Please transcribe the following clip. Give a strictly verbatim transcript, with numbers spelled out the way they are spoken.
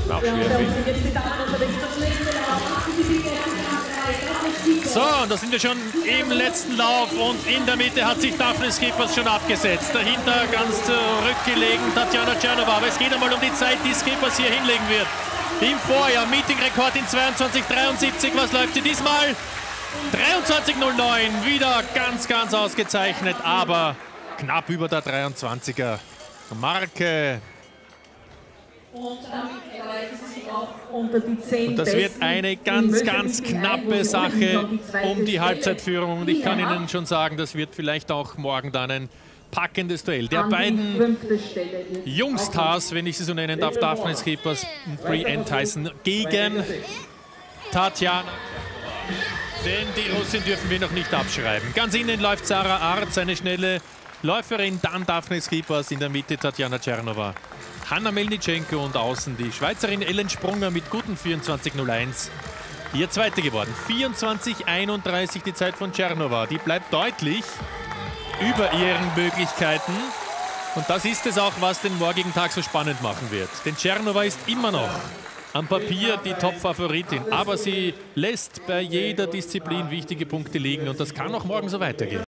Auch schwer. So, und da sind wir schon im letzten Lauf und in der Mitte hat sich Daphne Skippers schon abgesetzt. Dahinter ganz zurückgelegen Tatjana Tschernova. Aber es geht einmal um die Zeit, die Skippers hier hinlegen wird. Im Vorjahr Meetingrekord in zweiundzwanzig dreiundsiebzig. Was läuft sie diesmal? dreiundzwanzig null neun. Wieder ganz, ganz ausgezeichnet, aber knapp über der dreiundzwanziger Marke. Und das wird eine ganz, ganz knappe Sache um die Halbzeitführung. Und ich kann Ihnen schon sagen, das wird vielleicht auch morgen dann ein packendes Duell. Der beiden Jungstars, wenn ich sie so nennen darf, Daphne Skippers und Brie-Ann Tyson gegen Tatjana. Denn die Russin dürfen wir noch nicht abschreiben. Ganz innen läuft Sarah Arz, eine schnelle Läuferin, dann Daphne Skippers, in der Mitte Tatjana Tschernova. Hanna Melnitschenko und außen die Schweizerin Ellen Sprunger mit guten vierundzwanzig null eins. Hier Zweite geworden. vierundzwanzig einunddreißig die Zeit von Tschernova. Die bleibt deutlich über ihren Möglichkeiten. Und das ist es auch, was den morgigen Tag so spannend machen wird. Denn Tschernova ist immer noch am Papier die Top-Favoritin. Aber sie lässt bei jeder Disziplin wichtige Punkte liegen. Und das kann auch morgen so weitergehen.